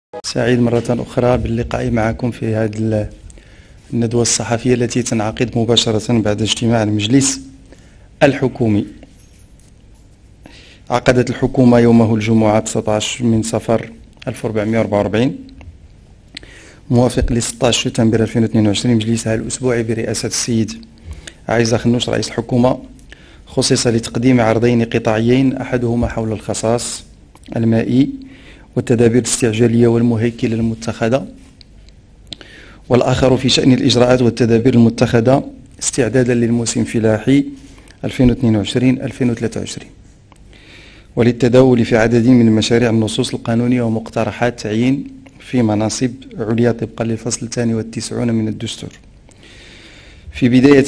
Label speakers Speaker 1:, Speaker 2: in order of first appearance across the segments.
Speaker 1: سعيد مرة أخرى باللقاء معكم في هذه الندوة الصحفية التي تنعقد مباشرة بعد اجتماع المجلس الحكومي. عقدت الحكومة يومه الجمعة 19 من صفر 1444 موافق ل 16 سبتمبر 2022 مجلسها الأسبوعي برئاسة السيد عايزة خنوش رئيس الحكومة، خصص لتقديم عرضين قطاعيين، أحدهما حول الخصاص المائي والتدابير الاستعجالية والمهيكلة المتخذة، والآخر في شأن الإجراءات والتدابير المتخذة استعدادا للموسم الفلاحي 2022-2023، وللتداول في عدد من مشاريع النصوص القانونية ومقترحات تعيين في مناصب عليا طبقا للفصل 92 من الدستور. في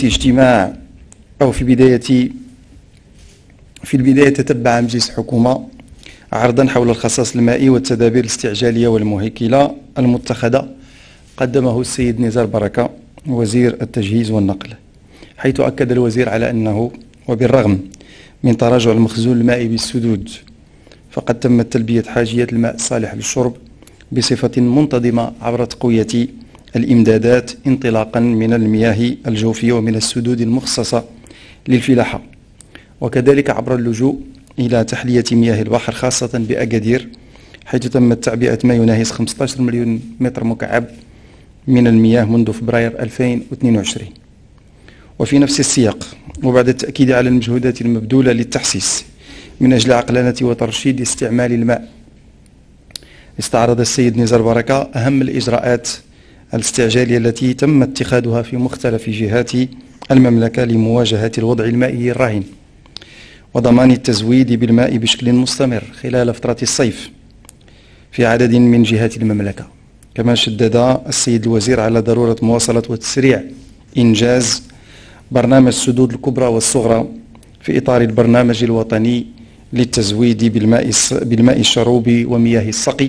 Speaker 1: البداية تتبع مجلس الحكومة عرضا حول الخصاص المائي والتدابير الاستعجالية والمهيكلة المتخذة قدمه السيد نزار بركة وزير التجهيز والنقل، حيث أكد الوزير على أنه وبالرغم من تراجع المخزون المائي بالسدود فقد تمت تلبية حاجيات الماء الصالح للشرب بصفة منتظمة عبر تقوية الإمدادات انطلاقا من المياه الجوفية ومن السدود المخصصة للفلاحة، وكذلك عبر اللجوء إلى تحلية مياه البحر خاصة بأكادير، حيث تمت تعبئة ما يناهز 15 مليون متر مكعب من المياه منذ فبراير 2022. وفي نفس السياق وبعد التأكيد على المجهودات المبذولة للتحسيس من أجل عقلنة وترشيد استعمال الماء، استعرض السيد نزار بركة أهم الإجراءات الاستعجالية التي تم اتخاذها في مختلف جهات المملكة لمواجهة الوضع المائي الراهن وضمان التزويد بالماء بشكل مستمر خلال فترة الصيف في عدد من جهات المملكة. كما شدد السيد الوزير على ضرورة مواصلة وتسريع إنجاز برنامج السدود الكبرى والصغرى في إطار البرنامج الوطني للتزويد بالماء الشروبي ومياه السقي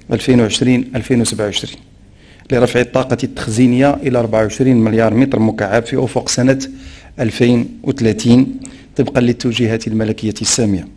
Speaker 1: 2020-2027 لرفع الطاقة التخزينية إلى 24 مليار متر مكعب في أفق سنة 2030 طبقا للتوجيهات الملكية السامية،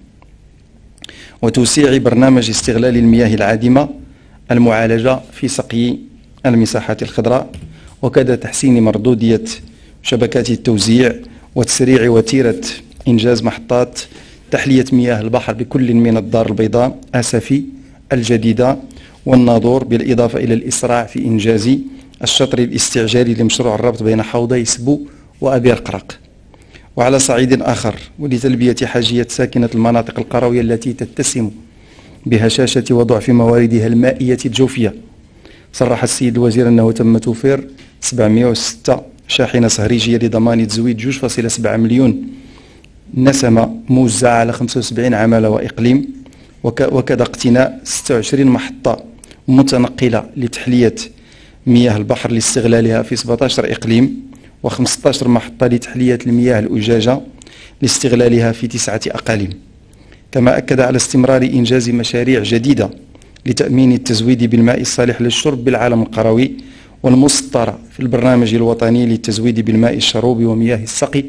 Speaker 1: وتوسيع برنامج استغلال المياه العادمة المعالجة في سقي المساحات الخضراء، وكذا تحسين مردودية شبكات التوزيع وتسريع وتيرة إنجاز محطات تحلية مياه البحر بكل من الدار البيضاء، أسفي، الجديدة والناظور، بالإضافة إلى الإسراع في إنجاز الشطر الاستعجالي لمشروع الربط بين حوضي سبو وأبير قرق. وعلى صعيد آخر ولتلبية حاجية ساكنة المناطق القروية التي تتسم بهشاشة وضعف مواردها المائية الجوفية، صرح السيد الوزير أنه تم توفير 706 شاحنة صهريجية لضمان تزويد 2.7 مليون نسمة موزعة على 75 عمالة وإقليم، وكذا اقتناء 26 محطة متنقلة لتحلية مياه البحر لاستغلالها في 17 إقليم، و15 محطة لتحلية المياه الأجاجة لاستغلالها في 9 أقاليم. كما أكد على استمرار إنجاز مشاريع جديدة لتأمين التزويد بالماء الصالح للشرب بالعالم القروي والمسطرة في البرنامج الوطني للتزويد بالماء الشروبي ومياه السقي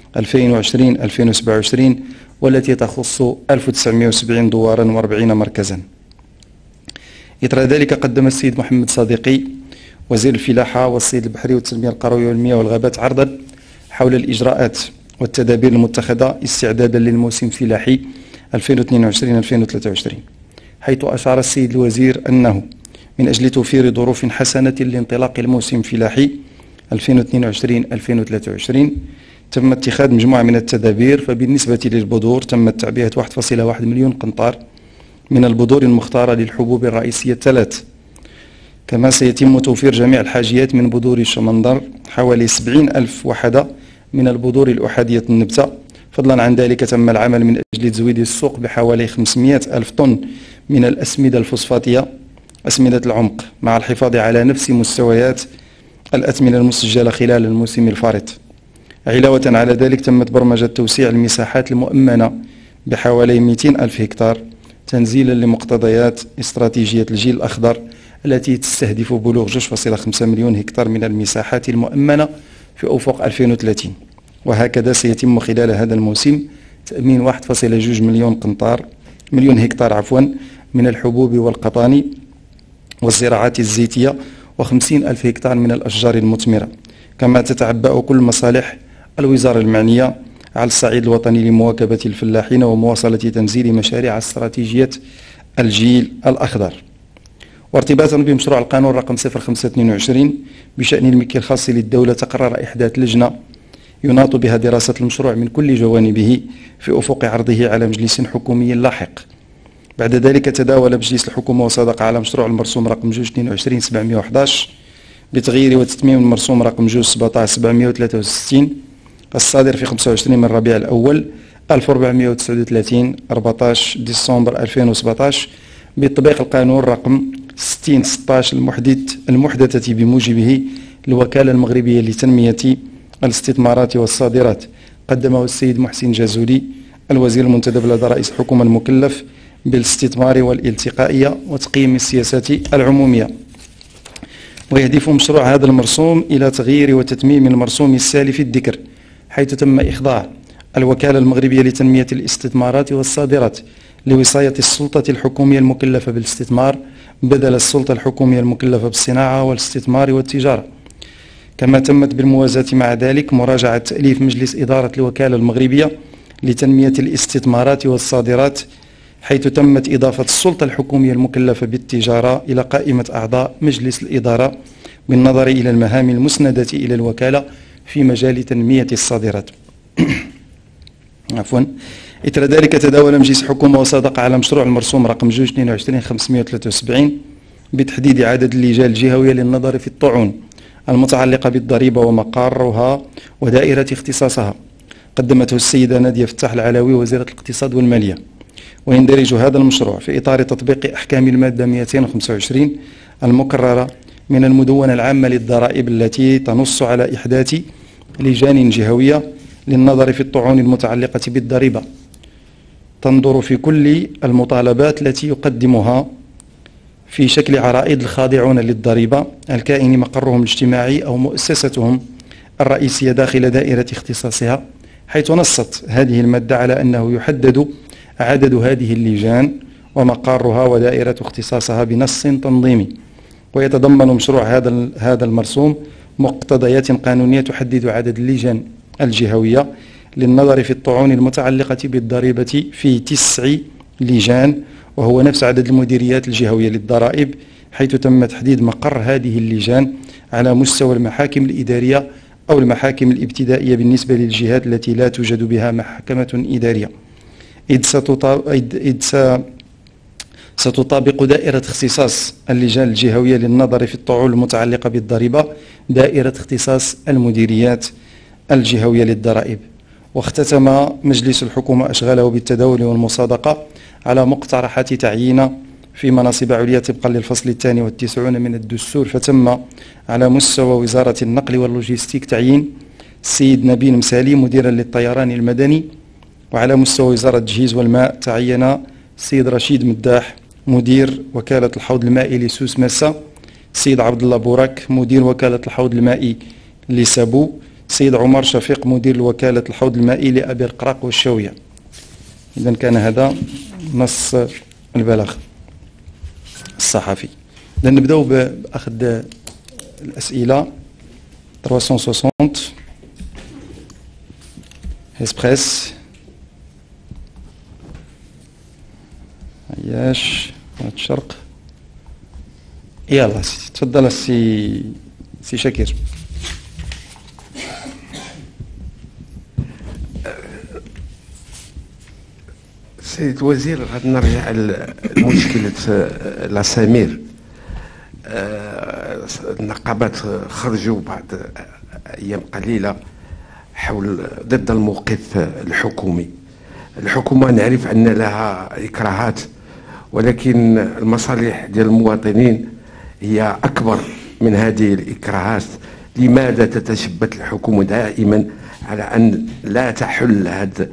Speaker 1: 2020-2027 والتي تخص 1970 دوارا و40 مركزا. إثر ذلك قدم السيد محمد صادقي وزير الفلاحة والصيد البحري والتنمية القروية والمياه والغابات عرضا حول الإجراءات والتدابير المتخذة استعدادا للموسم الفلاحي 2022-2023، حيث أشار السيد الوزير أنه من أجل توفير ظروف حسنة لانطلاق الموسم الفلاحي 2022-2023 تم اتخاذ مجموعة من التدابير. فبالنسبة للبذور تمت تعبئة 1.1 مليون قنطار من البذور المختارة للحبوب الرئيسية الثلاث. كما سيتم توفير جميع الحاجيات من بذور الشمندر حوالي 70,000 وحدة من البذور الأحادية النبتة. فضلا عن ذلك تم العمل من أجل تزويد السوق بحوالي 500,000 طن من الأسمدة الفوسفاتية أسمدة العمق مع الحفاظ على نفس مستويات الأثمنة المسجلة خلال الموسم الفارط. علاوة على ذلك تمت برمجة توسيع المساحات المؤمنة بحوالي 200,000 هكتار تنزيلا لمقتضيات استراتيجية الجيل الأخضر التي تستهدف بلوغ 2.5 مليون هكتار من المساحات المؤمنة في أفق 2030. وهكذا سيتم خلال هذا الموسم تأمين 1.2 مليون هكتار من الحبوب والقطاني والزراعات الزيتية و50 ألف هكتار من الأشجار المثمرة. كما تتعبأ كل مصالح الوزارة المعنية على الصعيد الوطني لمواكبة الفلاحين ومواصلة تنزيل مشاريع استراتيجية الجيل الأخضر. وارتباطا بمشروع القانون رقم 0522 بشأن الملكية الخاصة للدولة، تقرر إحداث لجنة يناط بها دراسة المشروع من كل جوانبه في أفق عرضه على مجلس حكومي لاحق. بعد ذلك تداول مجلس الحكومة وصادق على مشروع المرسوم رقم 222711 بتغيير وتتميم المرسوم رقم 217763 الصادر في 25 من ربيع الأول 1439 14 ديسمبر 2017 بتطبيق القانون رقم 6016 المحدثة بموجبه الوكالة المغربية لتنمية الاستثمارات والصادرات. قدمه السيد محسن جازولي الوزير المنتدب لدى رئيس الحكومة المكلف بالاستثمار والالتقائية وتقييم السياسات العمومية. ويهدف مشروع هذا المرسوم إلى تغيير وتتميم المرسوم السالف الذكر، حيث تم إخضاع الوكالة المغربية لتنمية الاستثمارات والصادرات لوصاية السلطة الحكومية المكلفة بالاستثمار بدل السلطة الحكومية المكلفة بالصناعة والاستثمار والتجارة. كما تمت بالموازاة مع ذلك مراجعة تأليف مجلس إدارة الوكالة المغربية لتنمية الاستثمارات والصادرات، حيث تمت إضافة السلطة الحكومية المكلفة بالتجارة إلى قائمة أعضاء مجلس الإدارة بالنظر إلى المهام المسندة إلى الوكالة في مجال تنمية الصادرات. عفوا. إثر ذلك تداول مجلس الحكومة وصادق على مشروع المرسوم رقم 222573 بتحديد عدد اللجان الجهوية للنظر في الطعون المتعلقة بالضريبة ومقارها ودائرة اختصاصها. قدمته السيدة نادية فتاح العلوي وزيرة الاقتصاد والمالية. ويندرج هذا المشروع في إطار تطبيق أحكام المادة 225 المكررة من المدونة العامة للضرائب التي تنص على إحداث لجان جهوية للنظر في الطعون المتعلقة بالضريبة تنظر في كل المطالبات التي يقدمها في شكل عرائض الخاضعون للضريبة الكائن مقرهم الاجتماعي أو مؤسستهم الرئيسية داخل دائرة اختصاصها، حيث نصت هذه المادة على أنه يحدد عدد هذه اللجان ومقارها ودائرة اختصاصها بنص تنظيمي. ويتضمن مشروع هذا المرسوم مقتضيات قانونية تحدد عدد اللجان الجهوية للنظر في الطعون المتعلقة بالضريبة في 9 لجان، وهو نفس عدد المديريات الجهوية للضرائب، حيث تم تحديد مقر هذه اللجان على مستوى المحاكم الإدارية أو المحاكم الابتدائية بالنسبة للجهات التي لا توجد بها محكمة إدارية، إذ ستطابق دائرة اختصاص اللجان الجهوية للنظر في الطعون المتعلقة بالضريبة دائرة اختصاص المديريات الجهوية للضرائب. واختتم مجلس الحكومة أشغاله بالتداول والمصادقة على مقترحات تعيين في مناصب عليا طبقا للفصل 92 من الدستور. فتم على مستوى وزارة النقل واللوجستيك تعيين السيد نبيل مسالي مديرا للطيران المدني، وعلى مستوى وزارة التجهيز والماء تعين السيد رشيد مداح مدير وكالة الحوض المائي لسوس مسا، السيد عبد الله بورك مدير وكالة الحوض المائي لسابو، السيد عمر شفيق مدير وكالة الحوض المائي لأبي القراق والشاوية. إذا كان هذا نص البلاغ الصحفي. إذا نبداو بأخذ الأسئلة. 360 إسبريس عياش الشرق. يلا سيدي تفضل سي شاكر.
Speaker 2: سيد الوزير، غادي نرجع لمشكلة لاسامير. النقابات خرجوا بعد أيام قليلة ضد الموقف الحكومي. الحكومة نعرف أن لها إكراهات، ولكن المصالح ديال المواطنين هي أكبر من هذه الإكراهات. لماذا تتشبت الحكومة دائما على أن لا تحل هذا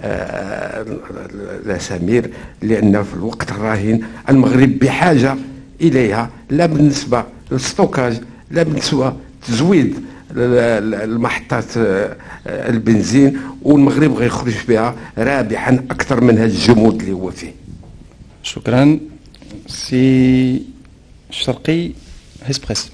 Speaker 2: الأسامير؟ لأن في الوقت الراهن المغرب بحاجة إليها، لا بالنسبة للستوكاج، لا بالنسبة تزويد المحطات البنزين، والمغرب غيخرج بها رابحا أكثر من هذا الجمود اللي هو فيه.
Speaker 1: شكرا. سي الشرقي هيسبريس.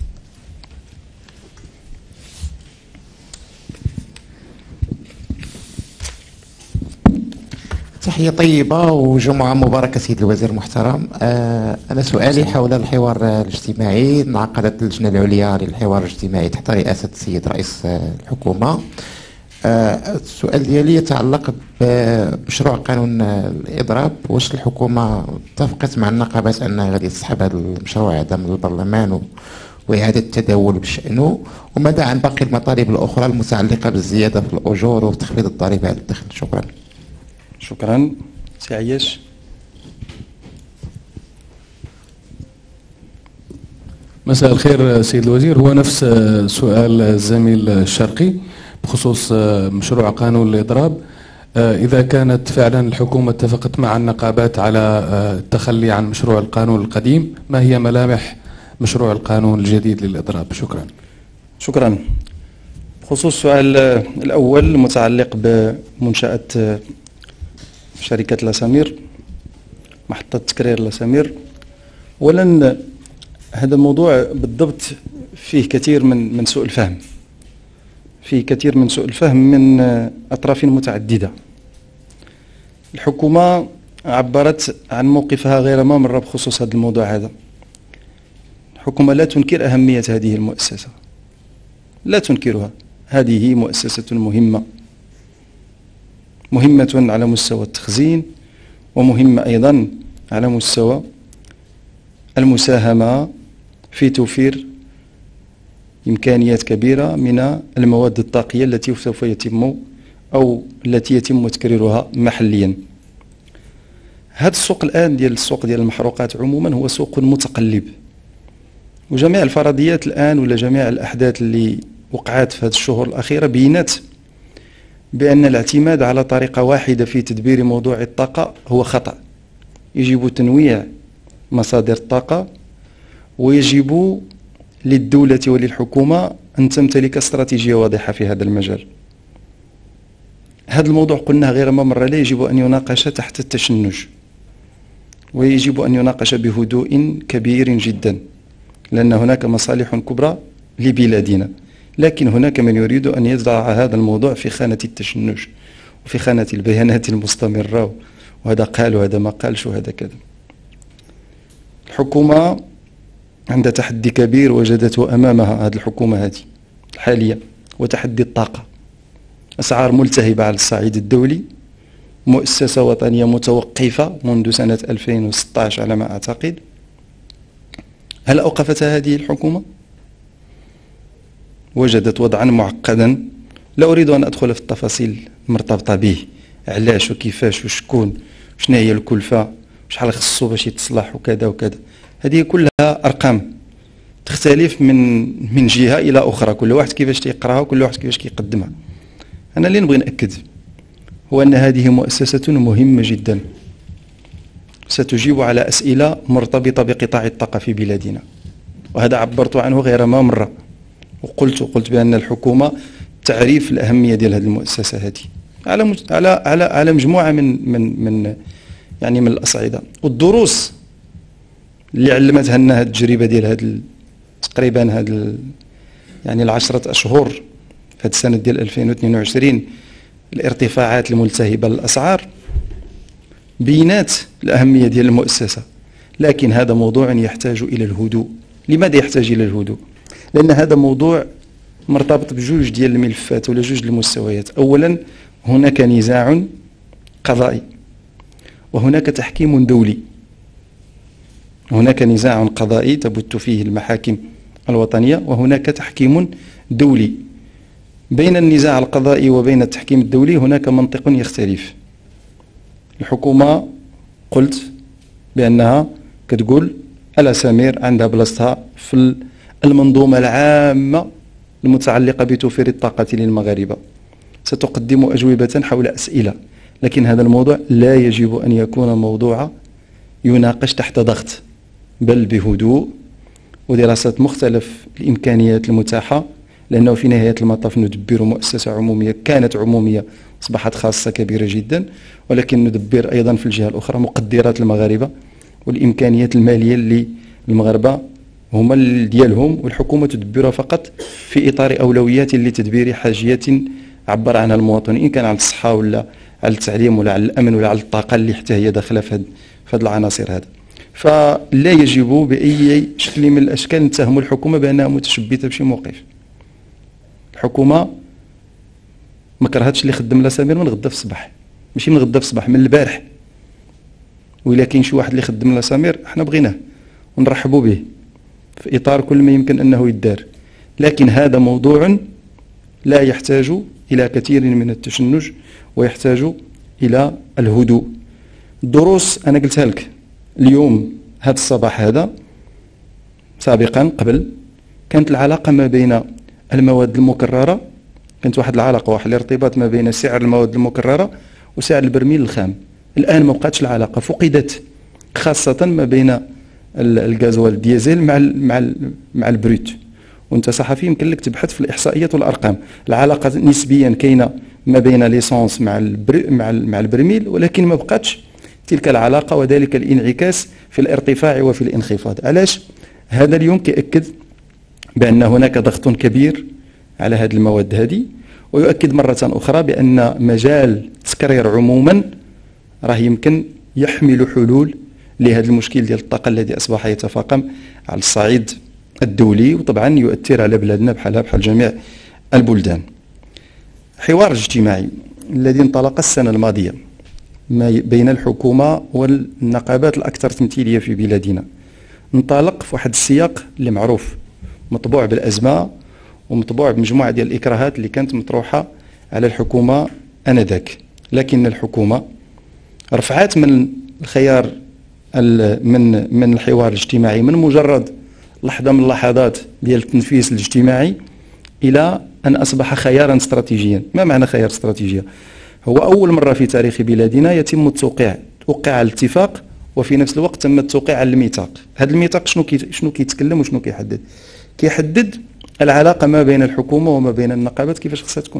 Speaker 3: تحية طيبة وجمعة مباركة سيد الوزير المحترم. أنا سؤالي حول الحوار الاجتماعي. انعقدت اللجنة العليا للحوار الاجتماعي تحت رئاسة السيد رئيس الحكومة. السؤال ديالي يتعلق بمشروع قانون الإضراب. واش الحكومة اتفقت مع النقابات أنها غادي تسحب هذا المشروع هذا من البرلمان وإعادة التداول بشأنه؟ وماذا عن باقي المطالب الأخرى المتعلقة بالزيادة في الأجور وتخفيض الضريبة على الدخل؟ شكرا.
Speaker 1: شكرا. سي عياش.
Speaker 4: مساء الخير سيد الوزير. هو نفس سؤال الزميل الشرقي بخصوص مشروع قانون الإضراب. إذا كانت فعلا الحكومة اتفقت مع النقابات على التخلي عن مشروع القانون القديم، ما هي ملامح مشروع القانون الجديد للإضراب؟ شكرا.
Speaker 1: شكرا. بخصوص السؤال الأول المتعلق بمنشأة شركة لاسامير، محطة تكرير لاسامير، أولا هذا الموضوع بالضبط فيه كثير من سوء الفهم، فيه كثير من سوء الفهم من أطراف متعددة. الحكومة عبرت عن موقفها غير ما مرة بخصوص هذا الموضوع هذا. الحكومة لا تنكر أهمية هذه المؤسسة، لا تنكرها. هذه مؤسسة مهمة على مستوى التخزين، ومهمة أيضا على مستوى المساهمة في توفير إمكانيات كبيرة من المواد الطاقية التي سوف يتم أو التي يتم تكريرها محليا. هذا السوق الآن ديال السوق ديال المحروقات عموما هو سوق متقلب، وجميع الفرضيات الآن ولا جميع الأحداث اللي وقعت في هذه الشهور الأخيرة بينات بأن الاعتماد على طريقة واحدة في تدبير موضوع الطاقة هو خطأ. يجب تنويع مصادر الطاقة، ويجب للدولة وللحكومة أن تمتلك استراتيجية واضحة في هذا المجال. هذا الموضوع قلنا غير ما مرة لا يجب أن يناقش تحت التشنج، ويجب أن يناقش بهدوء كبير جدا، لأن هناك مصالح كبرى لبلادنا، لكن هناك من يريد أن يضع هذا الموضوع في خانة التشنج وفي خانة البيانات المستمرة، وهذا قال وهذا ما قالش وهذا كذا. الحكومة عندها تحدي كبير وجدته أمامها، هذه الحكومة هذه الحالية، وتحدي الطاقة. أسعار ملتهبة على الصعيد الدولي، مؤسسة وطنية متوقفة منذ سنة 2016 على ما أعتقد. هل أوقفتها هذه الحكومة؟ وجدت وضعا معقدا، لا أريد أن أدخل في التفاصيل المرتبطة به، علاش وكيفاش وشكون وشنا هي الكلفة وشحال خصو باش يتصلح وكذا وكذا. هذه كلها أرقام تختلف من جهة إلى أخرى، كل واحد كيفاش تيقراها وكل واحد كيفاش كيقدمها. أنا اللي نبغي نأكد هو أن هذه مؤسسة مهمة جدا، ستجيب على أسئلة مرتبطة بقطاع الطاقة في بلادنا، وهذا عبرت عنه غير ما مرة، وقلت بأن الحكومة تعريف الأهمية ديال هذه المؤسسة هذه على مجموعة من يعني من الأصعدة. والدروس اللي علمتها لنا هذه التجربة ديال هذه تقريبا هذه يعني العشرة أشهر في هذه السنة ديال 2022، الارتفاعات الملتهبة للأسعار بينات الأهمية ديال المؤسسة. لكن هذا موضوع يحتاج إلى الهدوء. لماذا يحتاج إلى الهدوء؟ لأن هذا موضوع مرتبط بجوج ديال الملفات ولا جوج المستويات. أولا هناك نزاع قضائي، وهناك تحكيم دولي. هناك نزاع قضائي تبت فيه المحاكم الوطنية، وهناك تحكيم دولي. بين النزاع القضائي وبين التحكيم الدولي هناك منطق يختلف. الحكومة قلت بأنها كتقول الأسامير عندها بلاصتها في المنظومة العامة المتعلقة بتوفير الطاقة للمغاربة. ستقدم أجوبة حول أسئلة، لكن هذا الموضوع لا يجب أن يكون موضوع يناقش تحت ضغط، بل بهدوء ودراسة مختلف الإمكانيات المتاحة، لأنه في نهاية المطاف ندبر مؤسسة عمومية كانت عمومية أصبحت خاصة كبيرة جدا، ولكن ندبر أيضا في الجهة الأخرى مقدرات المغاربة والإمكانيات المالية اللي المغاربة هما ديالهم، والحكومة تدبرها فقط في إطار أولويات لتدبير حاجيات عبر عنها المواطن، إن كان على الصحة ولا على التعليم ولا على الأمن ولا على الطاقة اللي حتى هي داخلة في هذه العناصر هذا. فلا يجب بأي شكل من الأشكال نتهموا الحكومة بأنها متشبثة بشي موقف. الحكومة ما كرهتش اللي خدم لا سمير من غدا في الصباح، ماشي من غدا في الصباح، من البارح. وإلا كاين شي واحد اللي خدم لا سمير احنا بغيناه ونرحبوا به في إطار كل ما يمكن أنه يدار، لكن هذا موضوع لا يحتاج إلى كثير من التشنج ويحتاج إلى الهدوء. الدروس أنا قلتها لك اليوم، هذا الصباح هذا سابقا قبل كانت العلاقة ما بين المواد المكررة، كانت واحد العلاقة، واحد الارتباط ما بين سعر المواد المكررة وسعر البرميل الخام. الآن ما بقاتش العلاقة، فقدت، خاصة ما بين الغازوال الديزل مع البروت. وانت صحفي يمكن لك تبحث في الإحصائيات والأرقام. العلاقة نسبيا كاينة ما بين ليسونس مع البرميل، ولكن ما بقاتش تلك العلاقة وذلك الانعكاس في الارتفاع وفي الانخفاض. علاش؟ هذا اليوم كيأكد بأن هناك ضغط كبير على هذه المواد هذه، ويؤكد مرة أخرى بأن مجال التكرير عموما راه يمكن يحمل حلول لهذا المشكل ديال الطاقة الذي أصبح يتفاقم على الصعيد الدولي، وطبعا يؤثر على بلادنا بحال جميع البلدان. حوار اجتماعي الذي انطلق السنة الماضية بين الحكومة والنقابات الأكثر تمثيلية في بلادنا انطلق في واحد السياق اللي معروف، مطبوع بالأزمة ومطبوع بمجموعة ديال الإكراهات اللي كانت مطروحة على الحكومة آنذاك. لكن الحكومة رفعت من الخيار من الحوار الاجتماعي من مجرد لحظة من اللحظات ديال التنفيذ الاجتماعي إلى أن أصبح خيارا استراتيجيا. ما معنى خيار استراتيجيا؟ هو أول مرة في تاريخ بلادنا يتم توقيع على الاتفاق وفي نفس الوقت تم التوقيع على الميثاق. هذا الميثاق شنو كيتكلم وشنو كيحدد؟ كيحدد العلاقة ما بين الحكومة وما بين النقابات كيفاش خصها تكون.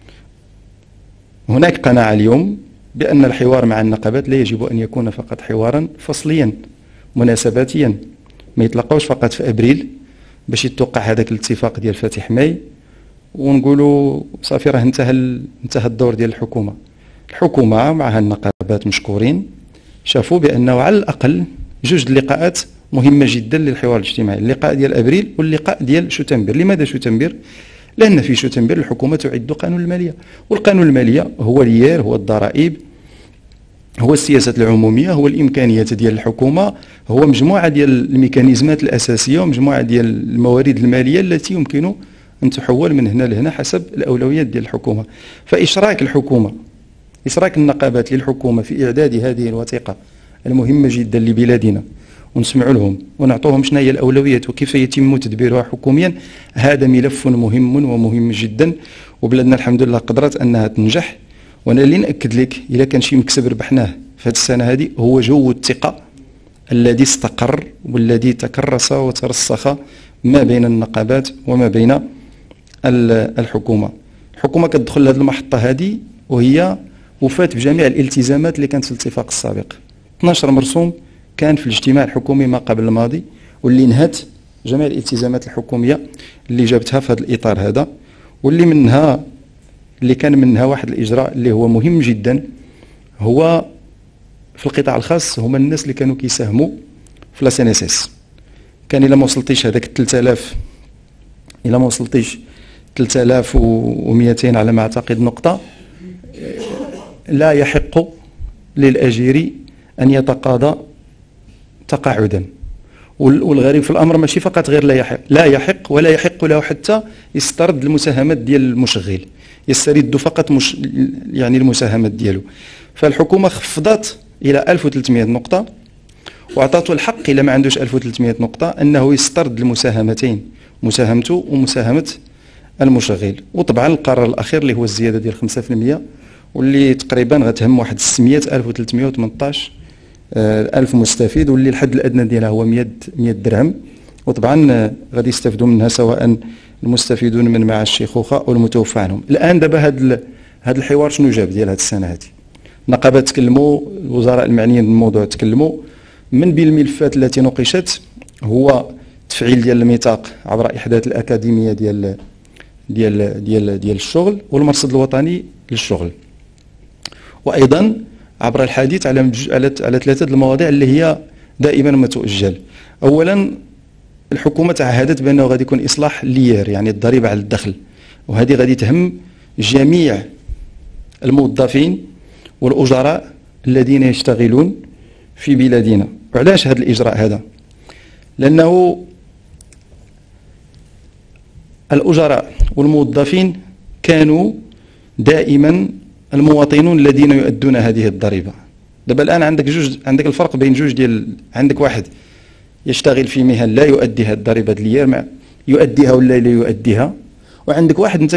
Speaker 1: هناك قناعة اليوم بأن الحوار مع النقابات لا يجب أن يكون فقط حوارا فصليا مناسباتيا، ما يتلقاوش فقط في أبريل باش يتوقع هذاك الاتفاق ديال فاتح ماي ونقولوا صافي راه انتهى الدور ديال الحكومة. الحكومة معها النقابات مشكورين شافوا بأنه على الأقل جوج اللقاءات مهمة جدا للحوار الاجتماعي، اللقاء ديال أبريل واللقاء ديال شتنبر. لماذا شتنبر؟ لأن في شتنبر الحكومة تعد قانون المالية، والقانون المالية هو اليار، هو الضرائب، هو السياسات العمومية، هو الإمكانيات ديال الحكومة، هو مجموعة ديال الميكانيزمات الأساسية ومجموعة ديال الموارد المالية التي يمكن أن تحول من هنا لهنا حسب الأولويات ديال الحكومة. فإشراك الحكومة، إشراك النقابات للحكومة في إعداد هذه الوثيقة المهمة جدا لبلادنا ونسمع لهم ونعطوهم شنو هي الأولويات وكيف يتم تدبيرها حكوميا، هذا ملف مهم ومهم جدا، وبلادنا الحمد لله قدرت أنها تنجح. وأنا اللي نأكد لك إذا كان شي مكسب ربحناه في هذه السنة هذه هو جو الثقة الذي استقر والذي تكرس وترسخ ما بين النقابات وما بين الحكومة. الحكومة كتدخل لهذه المحطة هذه وهي وفات بجميع الالتزامات اللي كانت في الاتفاق السابق. 12 مرسوم كان في الاجتماع الحكومي ما قبل الماضي، واللي نهت جميع الالتزامات الحكومية اللي جابتها في هذا الإطار هذا، واللي كان منها واحد الإجراء اللي هو مهم جدا، هو في القطاع الخاص هما الناس اللي كانوا كيساهموا في لا سي. كان إلا ما وصلتيش هذاك 3000 إلا ما وصلتيش 3200 على ما أعتقد نقطة، لا يحق للأجير أن يتقاضى تقاعدا. والغريب في الأمر ماشي فقط غير لا يحق ولا يحق له حتى يسترد المساهمات ديال المشغل، يسترد فقط يعني المساهمات ديالو. فالحكومة خفضت إلى 1300 نقطة وأعطته الحق إلا ما عندوش 1300 نقطة أنه يسترد المساهمتين، مساهمته ومساهمة المشغل. وطبعا القرار الأخير اللي هو الزيادة ديال 5% واللي تقريبا غتهم واحد 600,318 ألف مستفيد، واللي الحد الأدنى ديالها هو 100 درهم. وطبعا غادي يستفيدوا منها سواء المستفيدون من معاش الشيخوخة أو المتوفى عنهم. الآن دابا هذا الحوار شنو جاب ديال هذه السنة هذه؟ النقابات تكلموا، الوزراء المعنيين بالموضوع تكلموا. من بين الملفات التي ناقشت هو التفعيل ديال الميثاق عبر إحداث الأكاديمية ديال الشغل والمرصد الوطني للشغل، وأيضا عبر الحديث على ثلاثة المواضيع اللي هي دائما ما تؤجل. أولا الحكومة تعهدت بأنه غادي يكون إصلاح ليير، يعني الضريبة على الدخل، وهذه غادي تهم جميع الموظفين والأجراء الذين يشتغلون في بلادنا. وعلاش هذا الإجراء هذا؟ لأنه الأجراء والموظفين كانوا دائما المواطنون الذين يؤدون هذه الضريبة. دابا الآن عندك الفرق بين جوج عندك واحد يشتغل في مهن لا يؤدي هذه الضريبة اللي يؤديها ولا لا يؤديها، وعندك واحد انت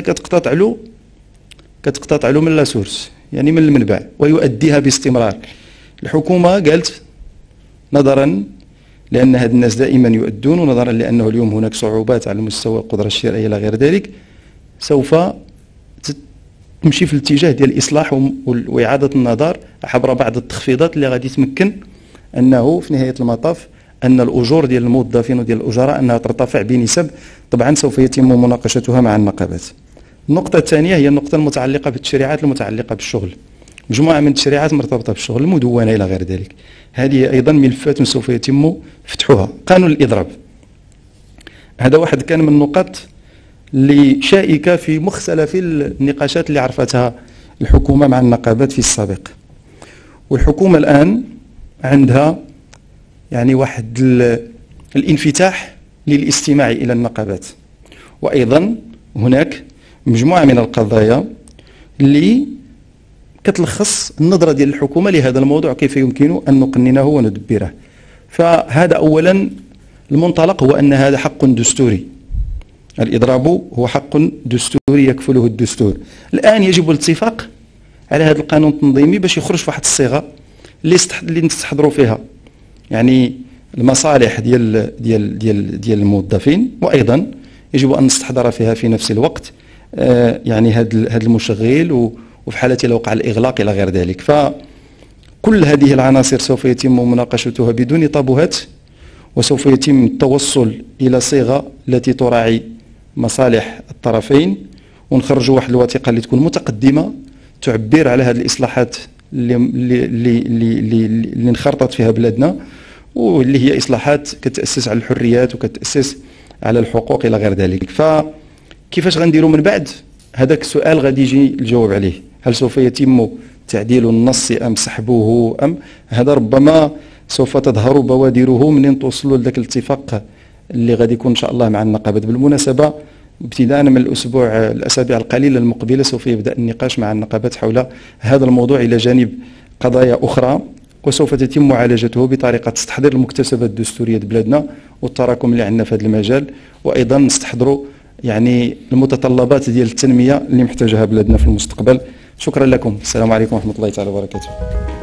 Speaker 1: كتقتطع له من لا سورس، يعني من المنبع، ويؤديها باستمرار. الحكومة قالت نظرا لأن هاد الناس دائما يؤدون، ونظرا لأنه اليوم هناك صعوبات على مستوى القدرة الشرائية إلى غير ذلك، سوف تمشي في الاتجاه ديال الإصلاح وإعادة النظر عبر بعض التخفيضات اللي غادي تمكن أنه في نهاية المطاف أن الأجور ديال الموظفين وديال الأجراء أنها ترتفع بنسب طبعا سوف يتم مناقشتها مع النقابات. النقطة الثانية هي النقطة المتعلقة بالتشريعات المتعلقة بالشغل. مجموعة من التشريعات مرتبطة بالشغل المدونة إلى غير ذلك، هذه أيضا ملفات سوف يتم فتحها. قانون الإضراب هذا واحد كان من النقط اللي شائكة في مختلف النقاشات اللي عرفتها الحكومة مع النقابات في السابق، والحكومة الآن عندها يعني واحد الانفتاح للاستماع إلى النقابات، وأيضا هناك مجموعة من القضايا اللي كتلخص النظرة ديال الحكومة لهذا الموضوع كيف يمكن أن نقننه وندبره. فهذا أولا المنطلق هو أن هذا حق دستوري، الإضراب هو حق دستوري يكفله الدستور. الآن يجب الاتفاق على هذا القانون التنظيمي باش يخرج في واحد الصيغة اللي نستحضروا فيها يعني المصالح ديال الموظفين، وأيضا يجب أن نستحضر فيها في نفس الوقت يعني هذا المشغل، وفي حالة لو وقع الإغلاق إلى غير ذلك. فكل هذه العناصر سوف يتم مناقشتها بدون طابوهات، وسوف يتم التوصل إلى صيغة التي تراعي مصالح الطرفين، ونخرجوا واحد الوثيقة اللي تكون متقدمة تعبر على هذه الإصلاحات اللي انخرطت فيها بلادنا، واللي هي إصلاحات كتأسس على الحريات وكتأسس على الحقوق إلى غير ذلك. فكيفاش غنديروا من بعد؟ هذاك السؤال غادي يجي الجواب عليه. هل سوف يتم تعديل النص أم سحبه أم هذا ربما سوف تظهر بوادره منين توصلوا لذاك الاتفاق اللي غادي يكون إن شاء الله مع النقابات. بالمناسبة ابتداء من الأسابيع القليلة المقبلة سوف يبدأ النقاش مع النقابات حول هذا الموضوع إلى جانب قضايا أخرى، وسوف تتم معالجته بطريقة تستحضر المكتسبات الدستورية بلادنا والتراكم اللي عندنا في هذا المجال، وأيضا نستحضروا يعني المتطلبات ديال التنمية اللي محتاجها بلادنا في المستقبل. شكرا لكم، السلام عليكم ورحمة الله تعالى وبركاته.